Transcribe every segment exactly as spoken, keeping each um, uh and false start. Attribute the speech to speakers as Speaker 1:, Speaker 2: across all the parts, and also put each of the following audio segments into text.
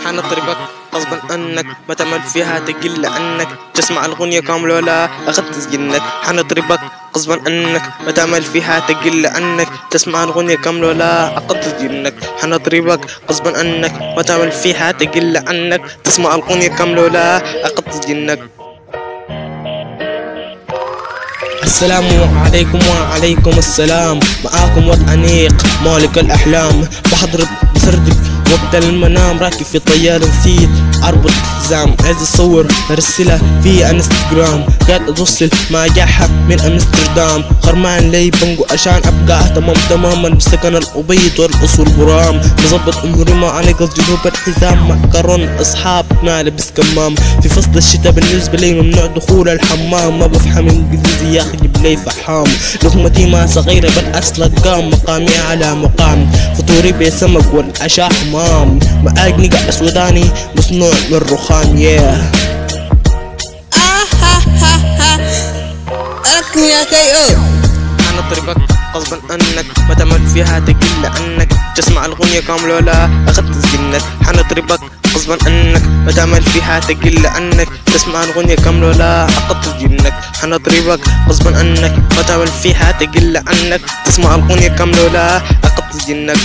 Speaker 1: حنطربك غصبا عنك ما تعمل فيها تقل عنك تسمع الغنية كاملة ولا أخذت جنك. حنطربك غصبا عنك ما تعمل فيها تقل عنك تسمع الغنية كاملة ولا أخذت جنك. حنطربك غصبا عنك ما تعمل فيها تقل عنك تسمع الغنية كاملة ولا أخذت جنك. السلام عليكم وعليكم السلام، معاكم وضع أنيق مالك الأحلام، بحضرب بسردك وقت المنام، راكب في طيارة نسيت أربط حزام، عايز أصور أرسلها في انستغرام، قاعد أوصل ما جاحة من امستردام، خرمان لي بنقو عشان أبقى تمام تماما بسكن الأبيض والأصول برام، مظبط أموري ما أنا قصدي جنوب الحزام، معكرون أصحاب ما لبس كمام، في فصل الشتاء بالنسبة لي ممنوع دخول الحمام، ما بفهم إنجليزي يا أخي جيب لي فحام، لقمتي ما صغيرة بل أصل قام، مقامي على مقام، فطوري بسمك والعشاء حمام، معاك نقع سوداني مصنوع من رخام. ياه
Speaker 2: أكو يا كيو.
Speaker 1: حنطربك غصبا عنك ما تعمل فيها تقل عنك تسمع الغنية كاملة ولا أخذت جنك. حنطربك غصبا عنك ما تعمل فيها تقل عنك تسمع الغنية كاملة ولا أخذت جنك. حنطربك غصبا عنك ما تعمل فيها تقل عنك تسمع الغنية كاملة ولا أخذت جنك.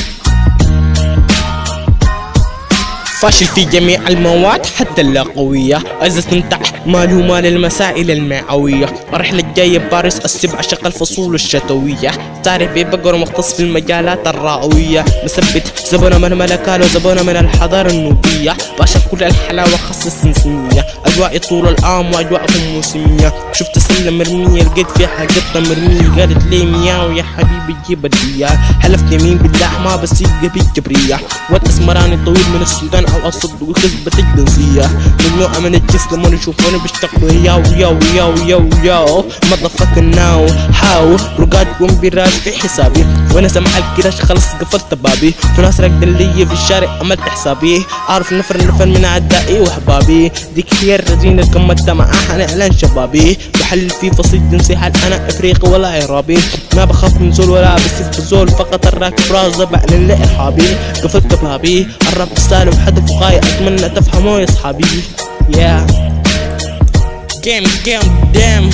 Speaker 1: فاشل في جميع المواد حتى اللغوية، عايز استمتع مالي ومال المسائل المعوية، الرحلة الجاية باريس السبع شغل الفصول الشتوية، تعرف ببقر مختص في المجالات الراوية، مثبت زبونة من الملكال وزبونة من الحضارة النوبية، باشا كل الحلاوة خاصة السمسمية، أجوائي طول العام وأجواءهم موسمية، شفت سلة مرمية لقيت فيها قطة مرمية، قالت لي مياو يا حبيبي جيب الريال، حلفت يمين بالله ما بسيب قبي جبرية، والاسمراني طويل من السودان أو أصد وكذبة الجنسية، ممنوع من الجنس لما يشوفوني بيشتغلوا ياو ياو ياو ياو ياو motherfucking now حاو رقادكم براج في حسابي، وانا سمع الكراش خلص قفلت بابي، في ناس راكدة لي في الشارع عملت حسابي، أعرف نفر نفر من أعدائي وأحبابي، ديك هي الرزينة كملت معاها أنا إعلان شبابي، بحلل في فصيل جنسي هل أنا إفريقي ولا عرابي، ما بخاف من زول ولا بسيب زول، فقط الراكب رازة بعلن لإرهابي، قفلت بابي الراب سالم هدف وغاية أتمنى تفهموا يا أصحابي. يا جيم جيم دام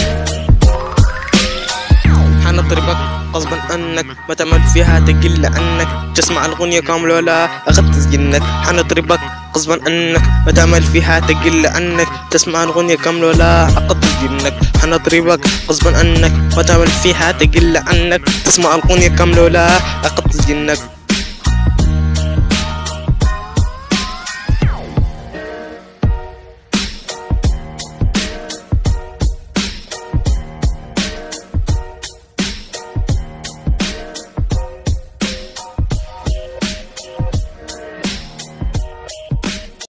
Speaker 1: حنطربك غصبا عنك ما تعمل فيها تقل عنك تسمع الغنية كاملة ولا أخذت جنك. حنطربك غصبا عنك ما تعمل فيها تقل عنك تسمع الغنية كاملة ولا أخذت جنك. حنطربك غصبا عنك ما تعمل فيها تقل عنك تسمع الغنية كاملة ولا أخذت جنك.